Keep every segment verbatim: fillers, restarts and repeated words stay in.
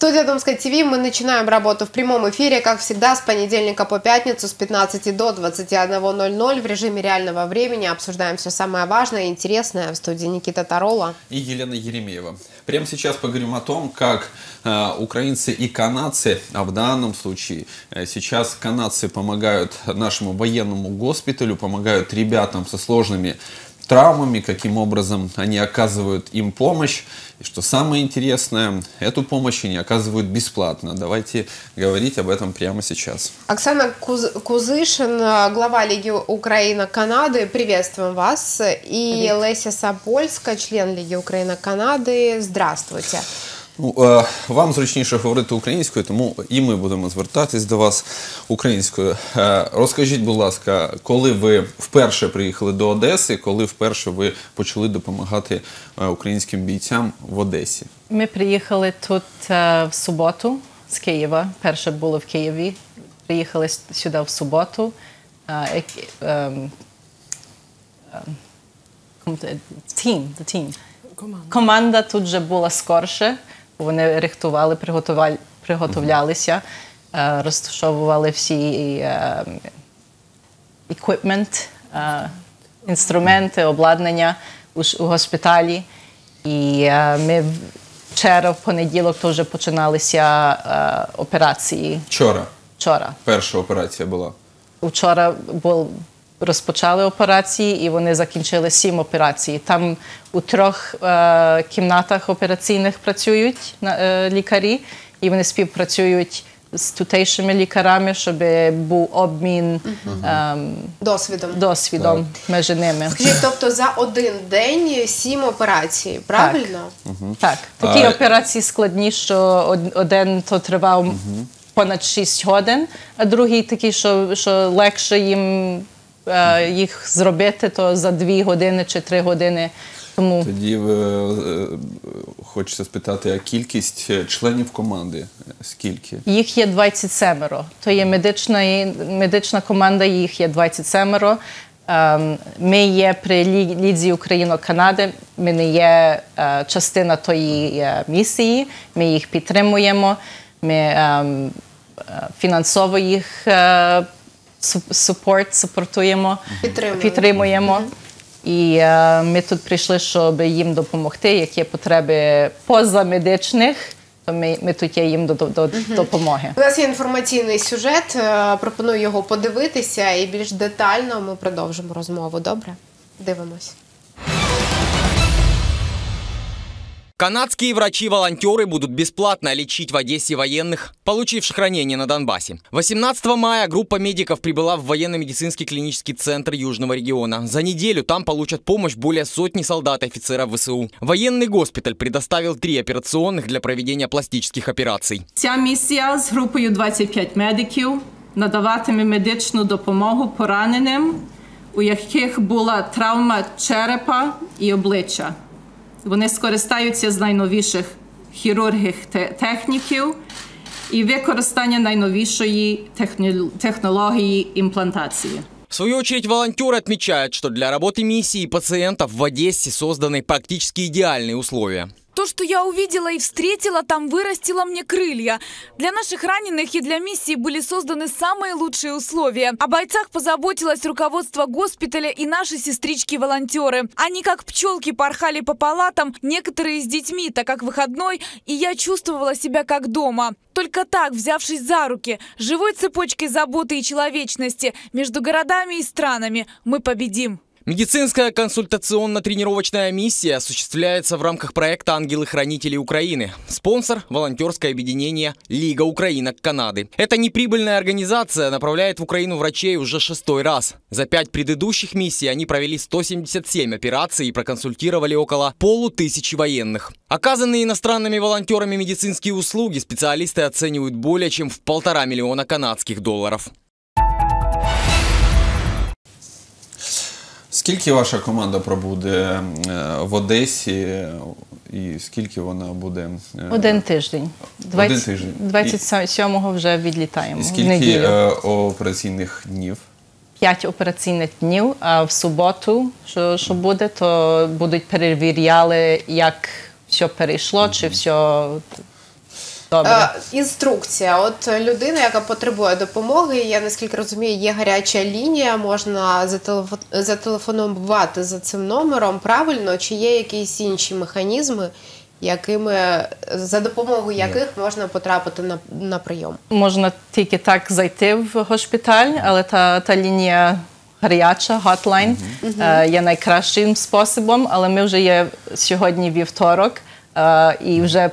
Студия Домская ТВ. Мы начинаем работу в прямом эфире, как всегда, с понедельника по пятницу с пятнадцати до двадцати одного ноль-ноль в режиме реального времени. Обсуждаем все самое важное и интересное. В студии Никита Тарола и Елена Еремеева. Прямо сейчас поговорим о том, как э, украинцы и канадцы, а в данном случае э, сейчас канадцы помогают нашему военному госпиталю, помогают ребятам со сложными травмами, каким образом они оказывают им помощь. И что самое интересное, эту помощь они оказывают бесплатно. Давайте говорить об этом прямо сейчас. Оксана Куз Кузышин, глава Лиги Украина-Канады, приветствуем вас. И Привет. Леся Сапольська, член Лиги Украина-Канады. Здравствуйте. Ну, вам зручніше говорити українською, тому і ми будемо звертатись до вас українською. Розкажіть, будь ласка, коли ви вперше приїхали до Одеси, коли вперше ви почали допомагати українським бійцям в Одесі? Ми приїхали тут в суботу з Києва. Перше було в Києві. Приїхали сюди в суботу. Team, the team. Команда. Команда тут вже була скорше. Вони рихтували, приготовлялися, uh-huh. розташовували всі еквіпмент, інструменти, обладнання у, у госпіталі. І uh, ми вчора, в понеділок, то вже починалися uh, операції. Вчора? Вчора. Перша операція була? Вчора був розпочали операції, і вони закінчили сім операцій. Там у трьох е, кімнатах операційних працюють е, лікарі, і вони співпрацюють з тутейшими лікарями, щоб був обмін угу. е, досвідом, досвідом між ними. Скажіть, тобто за один день сім операцій, правильно? Так, угу. так. Такі а... операції складні, що один то тривав угу. понад шість годин, а другий такий, що, що легше їм їх зробити, то за дві години чи три години. Тому... Тоді е, хочеться спитати, а кількість членів команди скільки? Їх є двадцять сім. То є медична, медична команда, їх є двадцять сім. Ми є при Лізі Україно-Канади, ми не є частина тої місії, ми їх підтримуємо, ми фінансово їх Супорт, супортуємо, підтримуємо. підтримуємо. Mm-hmm. І е, ми тут прийшли, щоб їм допомогти, які є потреби позамедичних, то ми, ми тут є їм до, до, mm-hmm. допомоги. У нас є інформаційний сюжет, пропоную його подивитися і більш детально ми продовжимо розмову. Добре? Дивимось. Канадские врачи-волонтеры будут бесплатно лечить в Одессе военных, получивших ранения на Донбассе. восемнадцатого мая группа медиков прибыла в военно-медицинский клинический центр Южного региона. За неделю там получат помощь более сотни солдат и офицеров ВСУ. Военный госпиталь предоставил три операционных для проведения пластических операций. Ця місія з групою двадцять п'ять медиків надаватиме медичну допомогу пораненим, у яких була травма черепа і обличчя. Вони скористаються з найновіших хірургів техніків і використання найновішої технології імплантації. В свою очередь волонтеры отмечают, что для работы миссии пациентов в Одессе созданы практически идеальные условия. То, что я увидела и встретила, там вырастило мне крылья. Для наших раненых и для миссии были созданы самые лучшие условия. О бойцах позаботилось руководство госпиталя и наши сестрички-волонтеры. Они как пчелки порхали по палатам, некоторые с детьми, так как выходной, и я чувствовала себя как дома. Только так, взявшись за руки, живой цепочкой заботы и человечности между городами и странами, мы победим. Медицинская консультационно-тренировочная миссия осуществляется в рамках проекта «Ангелы-хранители Украины». Спонсор – волонтерское объединение «Лига Украина-Канады». Эта неприбыльная организация направляет в Украину врачей уже шестой раз. За пять предыдущих миссий они провели сто семьдесят семь операций и проконсультировали около полутысячи военных. Оказанные иностранными волонтерами медицинские услуги специалисты оценивают более чем в полтора миллиона канадских долларов. Скільки ваша команда пробуде в Одесі і скільки вона буде? Один тиждень. Один тиждень. двадцять сьомого вже відлітаємо. І скільки операційних днів? П'ять операційних днів, а в суботу, що, що буде, то будуть перевіряли, як все перейшло, mm-hmm. чи все Добре. Інструкція. От людина, яка потребує допомоги, я наскільки розумію, є гаряча лінія, можна зателефонувати за цим номером. Правильно? Чи є якісь інші механізми, якими, за допомогою яких можна потрапити на, на прийом? Можна тільки так зайти в госпіталь, але та, та лінія гаряча, hotline, uh-huh. є найкращим способом, але ми вже є сьогодні вівторок, і вже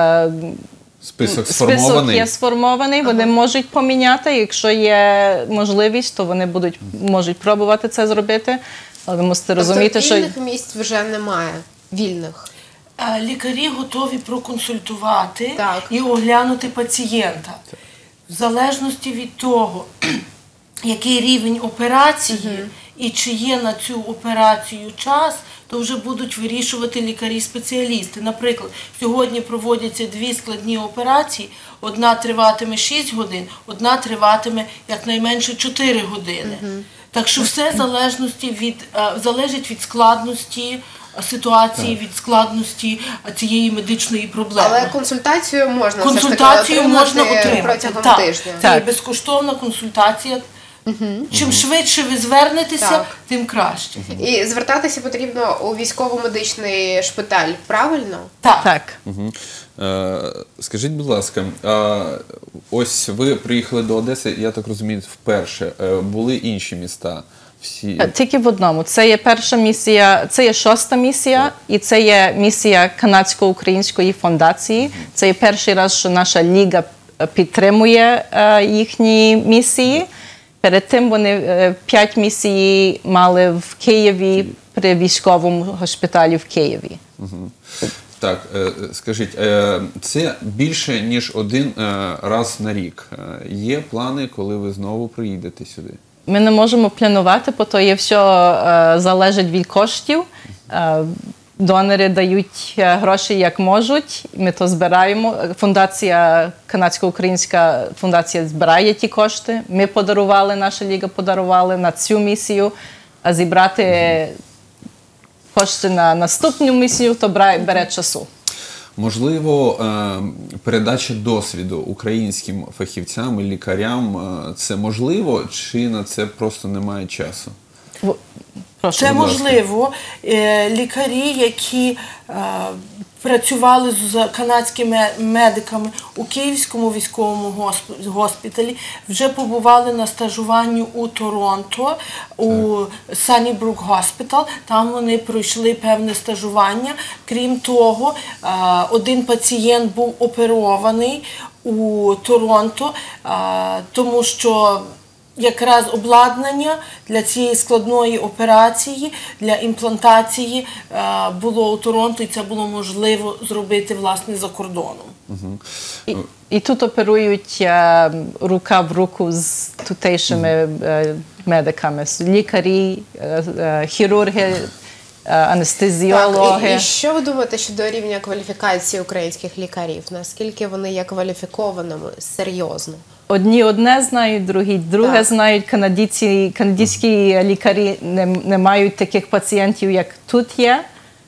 список сформований. Список є сформований, вони ага. можуть поміняти, якщо є можливість, то вони будуть, можуть пробувати це зробити, але ви мусите тобто розуміти, що... вільних місць вже немає, вільних? Лікарі готові проконсультувати так. і оглянути пацієнта. В залежності від того, який рівень операції угу. і чи є на цю операцію час, то вже будуть вирішувати лікарі-спеціалісти. Наприклад, сьогодні проводяться дві складні операції, одна триватиме шість годин, одна триватиме якнайменше чотири години. Угу. Так що все залежності від, залежить від складності ситуації, від складності цієї медичної проблеми. Але консультацію можна консультацію все ж таки можна отримати протягом так. тижня. Це безкоштовна консультація. Угу. Чим швидше ви звернетеся, так. тим краще. Угу. І звертатися потрібно у військово-медичний шпиталь, правильно? Так. так. Угу. Е, скажіть, будь ласка, е, ось ви приїхали до Одеси, я так розумію, вперше. Е, були інші міста? Всі... Тільки в одному. Це є перша місія, це є шоста місія, так. і це є місія Канадсько-Української фундації. Угу. Це є перший раз, що наша ліга підтримує е, їхні місії. Перед тим вони п'ять місій мали в Києві при військовому госпіталі в Києві. Угу. Так, скажіть, це більше, ніж один раз на рік. Є плани, коли ви знову приїдете сюди? Ми не можемо планувати, бо то є все залежить від коштів. Донори дають гроші як можуть, ми то збираємо. Фундація, Канадсько-Українська фундація збирає ті кошти. Ми подарували, наша ліга подарували на цю місію, а зібрати кошти на наступну місію, то бере часу. Можливо, передача досвіду українським фахівцям і лікарям – це можливо, чи на це просто немає часу? Прошу, це можливо. Лікарі, які е, працювали з канадськими медиками у Київському військовому госпіталі, вже побували на стажуванні у Торонто, у Санібрук Госпітал. Там вони пройшли певне стажування. Крім того, е, один пацієнт був оперований у Торонто, е, тому що якраз обладнання для цієї складної операції, для імплантації було у Торонто, і це було можливо зробити, власне, за кордоном. Угу. І, і тут оперують а, рука в руку з тутейшими а, медиками, лікарі, а, а, хірурги, а, анестезіологи. Так, і, і що ви думаєте щодо рівня кваліфікації українських лікарів? Наскільки вони є кваліфікованими, серйозно? Одні одне знають, другі друге так. знають. Канадійці, канадські лікарі не, не мають таких пацієнтів, як тут є.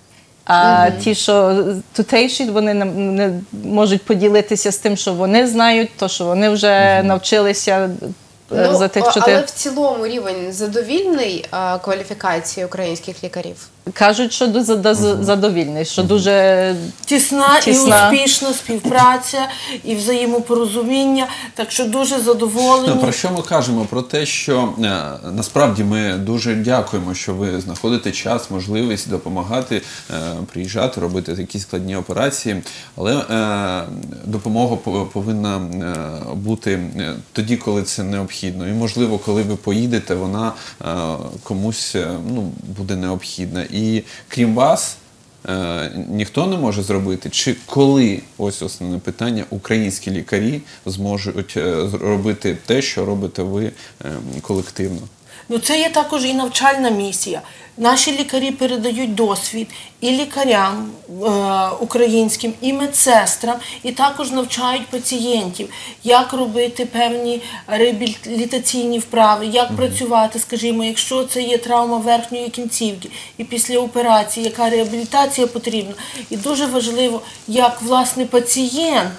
А угу. ті, що тутейші, вони не, не можуть поділитися з тим, що вони знають, то, що вони вже угу. навчилися ну, за тих чотири. Але в цілому рівень задовільний а, кваліфікації українських лікарів? Кажуть, що дуже uh-huh. задовільний, що дуже тісна, тісна і успішна співпраця, і взаємопорозуміння, так що дуже задоволені. Ну, про що ми кажемо? Про те, що е, насправді ми дуже дякуємо, що ви знаходите час, можливість допомагати, е, приїжджати, робити такі складні операції, але е, допомога повинна е, бути тоді, коли це необхідно. І, можливо, коли ви поїдете, вона е, комусь е, ну, буде необхідна. І крім вас, е, ніхто не може зробити, чи коли, ось основне питання, українські лікарі зможуть е, зробити те, що робите ви е, колективно? Ну, це є також і навчальна місія. Наші лікарі передають досвід і лікарям е, українським, і медсестрам, і також навчають пацієнтів, як робити певні реабілітаційні вправи, як mm-hmm. працювати, скажімо, якщо це є травма верхньої кінцівки, і після операції, яка реабілітація потрібна. І дуже важливо, як, власне, пацієнт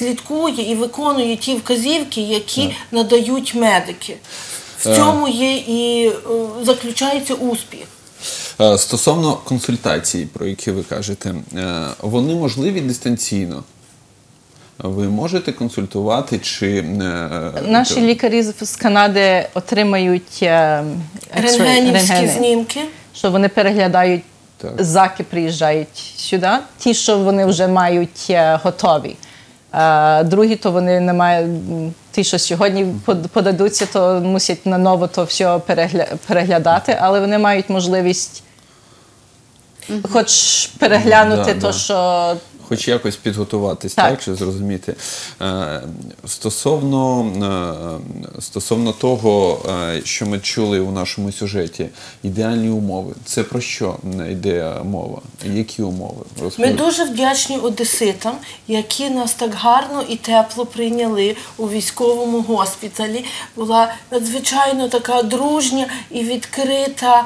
слідкує і виконує ті вказівки, які так. надають медики. В цьому є і е, заключається успіх. Стосовно консультацій, про які ви кажете, вони можливі дистанційно? Ви можете консультувати чи... Наші лікарі з Канади отримають рентгенівські знімки, що вони переглядають, так. заки приїжджають сюди, ті, що вони вже мають готові. А другі, то вони не мають, ті, що сьогодні подадуться, то мусять наново то все перегля... переглядати, але вони мають можливість mm-hmm. хоч переглянути да, то, да. що... Хоч якось підготуватись, так, так чи зрозуміти. Стосовно, стосовно того, що ми чули у нашому сюжеті, ідеальні умови. Це про що йде мова? Які умови? Розповідь. Ми дуже вдячні одеситам, які нас так гарно і тепло прийняли у військовому госпіталі. Була надзвичайно така дружня і відкрита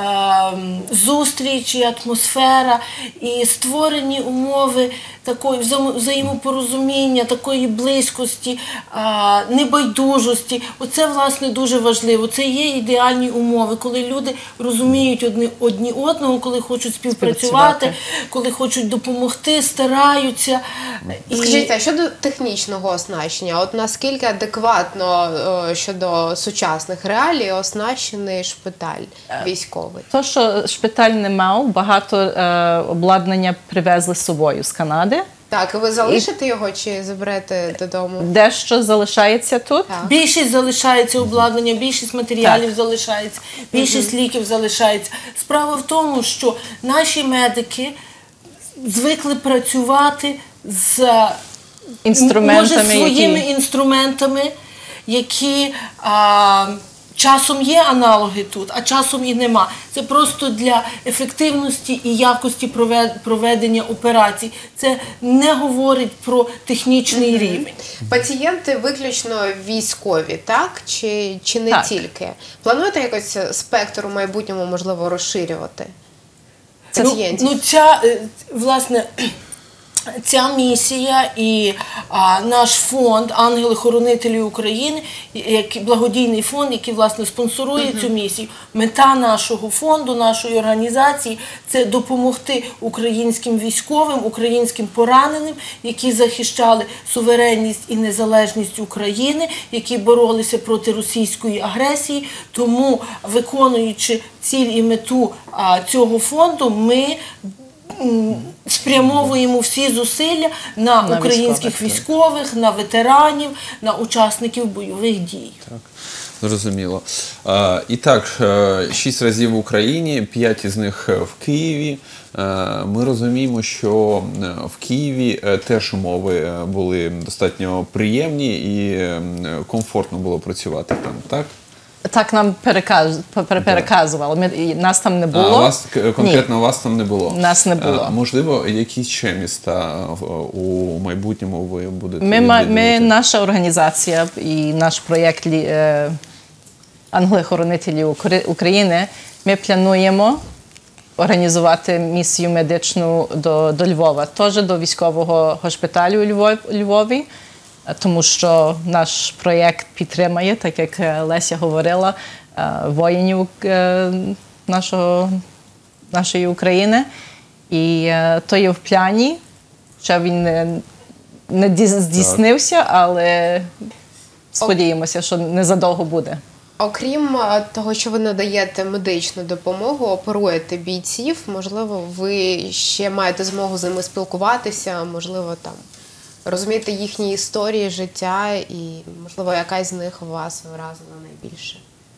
зустріч і атмосфера, і створені умови такої взаємопорозуміння, такої близькості, небайдужості. Оце, власне, дуже важливо. Це є ідеальні умови, коли люди розуміють одні, одні одного, коли хочуть співпрацювати, коли хочуть допомогти, стараються. Скажіть, а щодо технічного оснащення, от наскільки адекватно щодо сучасних реалій оснащений шпиталь військовий? То, що шпиталь не мав, багато е, обладнання привезли з собою з Канади. Так, і ви залишите його чи заберете додому? Дещо залишається тут. Так. Більшість залишається обладнання, більшість матеріалів так. залишається, більшість угу. ліків залишається. Справа в тому, що наші медики звикли працювати з інструментами, може, своїми які... інструментами, які... А, часом є аналоги тут, а часом і нема. Це просто для ефективності і якості проведення операцій. Це не говорить про технічний mm-hmm. рівень. Пацієнти виключно військові, так? Чи, чи не так. тільки? Плануєте якось спектр у майбутньому, можливо, розширювати пацієнтів? Ну, ну ця, власне... Ця місія і а, наш фонд «Ангели-хоронителі України», як благодійний фонд, який, власне, спонсорує uh-huh. цю місію. Мета нашого фонду, нашої організації – це допомогти українським військовим, українським пораненим, які захищали суверенність і незалежність України, які боролися проти російської агресії. Тому, виконуючи ціль і мету а, цього фонду, ми спрямовуємо всі зусилля на, на українських військових, військових, на ветеранів, на учасників бойових дій. Так, зрозуміло. А, і так, шість разів в Україні, п'ять із них в Києві. Ми розуміємо, що в Києві теж умови були достатньо приємні і комфортно було працювати там, так? Так нам переказ, переказували. Ми, нас там не було. А вас, конкретно Ні. вас там не було? Нас не було. А, можливо, які ще міста у майбутньому ви будете ми, ми, наша організація і наш проєкт е, «Ангели-хоронителі України», ми плануємо організувати місію медичну до, до Львова, теж до військового госпіталю у Львов, Львові. Тому що наш проєкт підтримує, так як Леся говорила, воїнів нашого, нашої України. І то є в плані, що він не, не здійснився, але сподіваємося, що незадовго буде. Окрім того, що ви надаєте медичну допомогу, оперуєте бійців, можливо, ви ще маєте змогу з ними спілкуватися, можливо, там розуміти їхні історії, життя і, можливо, якась з них вас вразила найбільше?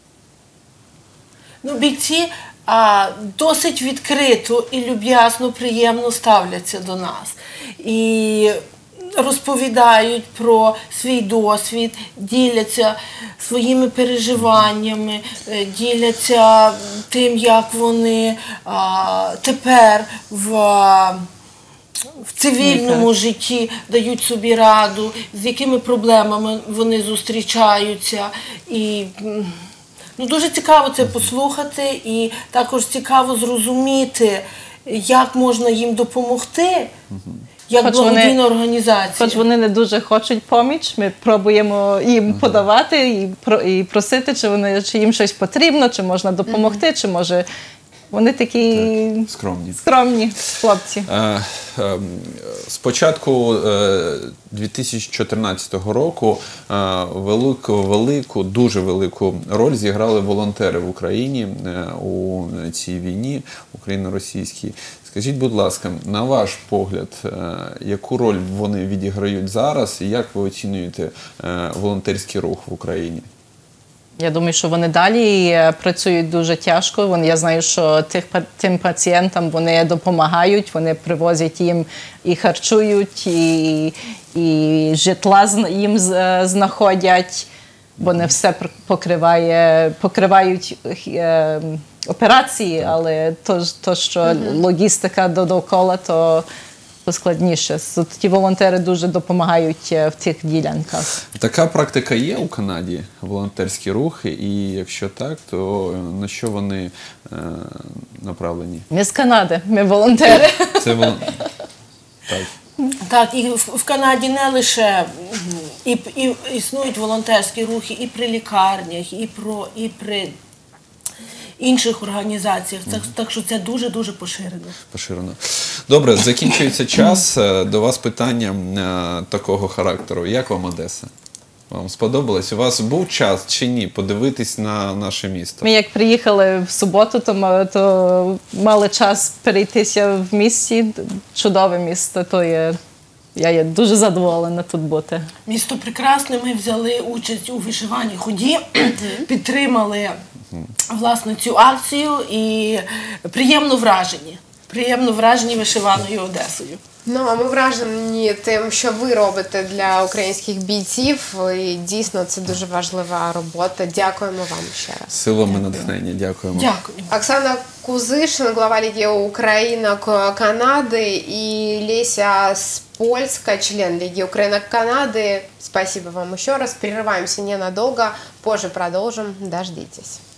Ну, бійці а, досить відкрито і люб'язно, приємно ставляться до нас. І розповідають про свій досвід, діляться своїми переживаннями, діляться тим, як вони а, тепер в... в цивільному житті дають собі раду, з якими проблемами вони зустрічаються. І ну, дуже цікаво це послухати і також цікаво зрозуміти, як можна їм допомогти Як хоч благодійна вони, організація. Хоч вони не дуже хочуть поміч, ми пробуємо їм uh-huh. подавати і, про, і просити, чи, вони, чи їм щось потрібно, чи можна допомогти, uh-huh. чи може... Вони такі так, скромні. скромні хлопці. Е, е, з початку е, дві тисячі чотирнадцятого року е, велику, велику, дуже велику роль зіграли волонтери в Україні е, у цій війні україно-російській. Скажіть, будь ласка, на ваш погляд, е, яку роль вони відіграють зараз і як ви оцінюєте е, волонтерський рух в Україні? Я думаю, що вони далі працюють дуже тяжко. Вони, я знаю, що тих, тим пацієнтам вони допомагають, вони привозять їм і харчують, і, і житла їм знаходять, бо не все покриває, покривають е, операції, але то, то що mm-hmm. логістика довкола, то складніше. Ті волонтери дуже допомагають в тих ділянках. Така практика є у Канаді, волонтерські рухи, і якщо так, то на що вони е, направлені? Ми з Канади, ми волонтери. Це вол... Так. Так, і в, в Канаді не лише і, і, існують волонтерські рухи і при лікарнях, і, про, і при інших організаціях. Так, так що це дуже-дуже поширено. Поширено. Добре, закінчується час. До вас питання такого характеру. Як вам Одеса? Вам сподобалось? У вас був час чи ні подивитись на наше місто? Ми як приїхали в суботу, то, то мали час перейтися в місті. Чудове місто, то є... Я є дуже задоволена тут бути. Місто прекрасне, ми взяли участь у вишиванні ході, підтримали власне цю акцію і приємно вражені. Приємно вражені вишиваною Одесою. Ну, а ми вражені тим, що ви робите для українських бійців. І дійсно, це дуже важлива робота. Дякуємо вам ще раз. Силами натхнення. Дякуємо. Дякую. Оксана Кузишин, глава Лиги Украинок Канады, и Леся Спольска, член Лиги Украинок Канады. Спасибо вам еще раз. Прерываемся ненадолго. Позже продолжим. Дождитесь.